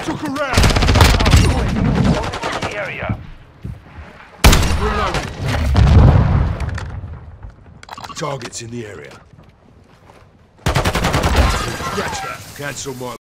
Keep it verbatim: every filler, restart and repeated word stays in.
Took a round. The area. Reloading. Targets in the area. Catch that. Cancel my